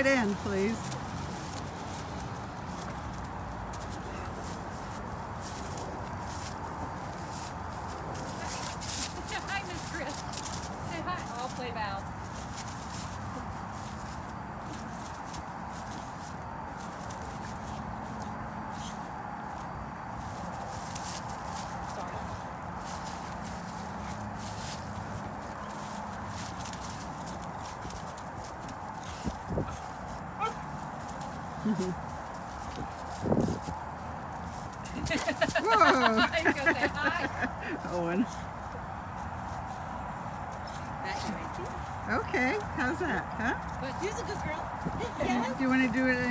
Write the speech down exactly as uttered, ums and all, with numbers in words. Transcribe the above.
right in, please. Hi, Miss Chris. Say hi. I'll play Val. Sorry. Whoa! He's gonna say hi. Owen. That's crazy. Okay, how's that, huh? But she's a good girl. Yes. Do you want to do it